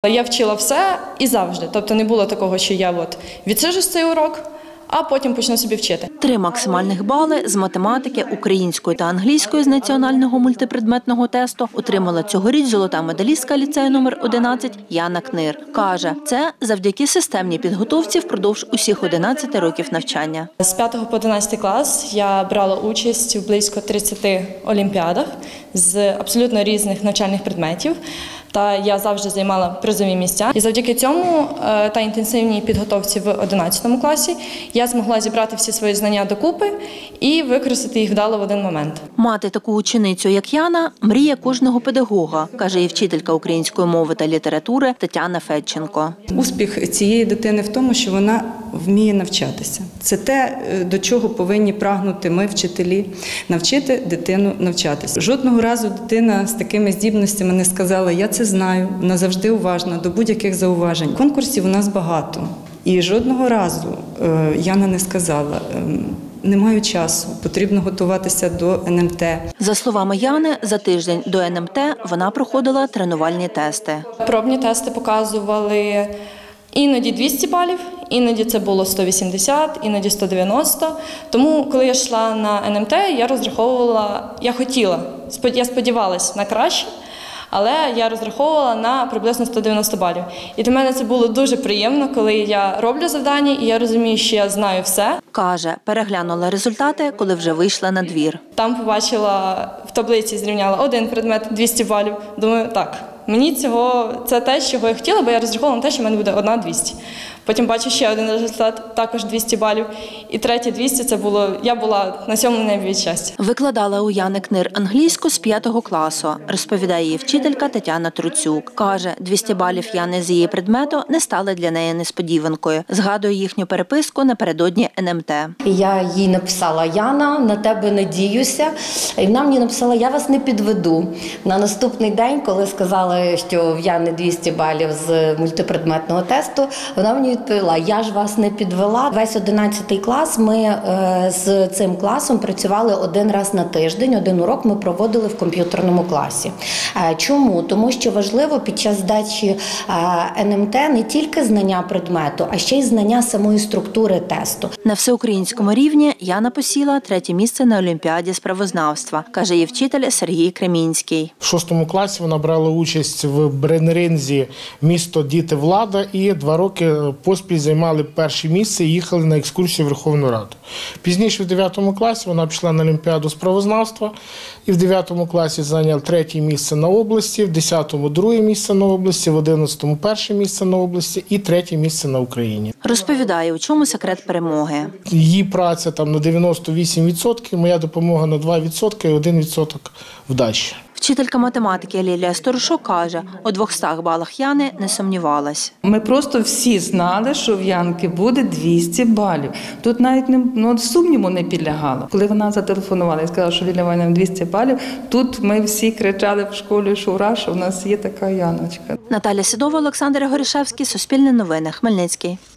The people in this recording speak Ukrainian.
Я вчила все і завжди. Тобто не було такого, що я відсиджусь цей урок, а потім почну собі вчити. 3 максимальних бали з математики, української та англійської з національного мультипредметного тесту отримала цьогоріч золота медалістка ліцею номер 11 Яна Книр. Каже, це завдяки системній підготовці впродовж усіх 11 років навчання. З 5 по 11 клас я брала участь в близько 30 олімпіадах з абсолютно різних навчальних предметів. Та я завжди займала призові місця. І завдяки цьому та інтенсивній підготовці в 11 класі я змогла зібрати всі свої знання докупи і використати їх вдало в один момент. Мати таку ученицю, як Яна, мрія кожного педагога, каже і вчителька української мови та літератури Тетяна Федченко. Успіх цієї дитини в тому, що вона вміє навчатися. Це те, до чого повинні прагнути ми, вчителі, навчити дитину навчатися. Жодного разу дитина з такими здібностями не сказала: «Я це знаю», вона завжди уважна до будь-яких зауважень. Конкурсів у нас багато. І жодного разу Яна не сказала: «Не маю часу, потрібно готуватися до НМТ». За словами Яни, за тиждень до НМТ вона проходила тренувальні тести. Пробні тести показували іноді 200 балів, іноді це було 180, іноді 190. Тому, коли я йшла на НМТ, я розраховувала, я сподівалася на краще, але я розраховувала на приблизно 190 балів. І для мене це було дуже приємно, коли я роблю завдання і я розумію, що я знаю все. Каже, переглянула результати, коли вже вийшла на двір. Там побачила, в таблиці зрівняла один предмет, 200 балів. Думаю, так, це те, чого я хотіла, бо я розраховувала на те, що в мене буде 1-200. Потім бачу ще один результат, також 200 балів. І третє 200 – я була на 7-му небі від щастя. Викладала у Яни Книр англійську з 5 класу, розповідає її вчителька Тетяна Труцюк. Каже, 200 балів Яни з її предмету не стали для неї несподіванкою. Згадує їхню переписку напередодні НМТ. Я їй написала: «Яна, на тебе надіюся». І вона мені написала: «Я вас не підведу». На наступний день, коли сказали, що в Яни 200 балів з мультипредметного тесту, вона мені відповіла: «Я ж вас не підвела». Весь 11 клас ми з цим класом працювали один раз на тиждень, один урок ми проводили в комп'ютерному класі. Чому? Тому що важливо під час здачі НМТ не тільки знання предмету, а ще й знання самої структури тесту. На всеукраїнському рівні Яна посіла 3-е місце на Олімпіаді з правознавства, каже її вчитель Сергій Кремінський. В 6 класі вона брала участь в брейн-ринзі «Місто, діти, влада» і 2 роки поспіль займали 1-е місце і їхали на екскурсію в Верховну Раду. Пізніше в 9 класі вона пішла на Олімпіаду з правознавства і в 9 класі зайняла 3-е місце на області, в 10-му 2-е місце на області, в 11-му 1-е місце на області і 3-е місце на Україні. Розповідає, у чому секрет перемоги. Її праця там на 98%, моя допомога на 2% і 1% вдачі. Вчителька математики Лілія Сторожук каже, у 200 балах Яни не сумнівалась. Ми просто всі знали, що в Янки буде 200 балів. Тут навіть сумніву не підлягало. Коли вона зателефонувала і сказала, що Лілія Іванівна 200 балів, тут ми всі кричали в школі, що ура, що в нас є така Яночка. Наталя Сідова, Олександр Горішевський, Суспільне новини, Хмельницький.